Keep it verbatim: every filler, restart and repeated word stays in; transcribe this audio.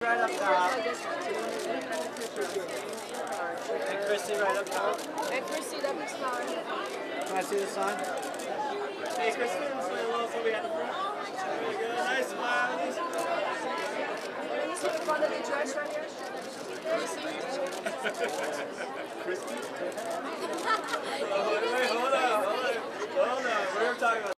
Right up top. And Chrissie right up top. And Chrissie, that looks fine. Can I see the sign? Hey, Chrissie, let's say hello so we had the front. Really good. Nice smile. Nice smile. Let me see the front of the dress right here. Chrissie? Oh, wait, hold on, hold on. Hold on. We were talking about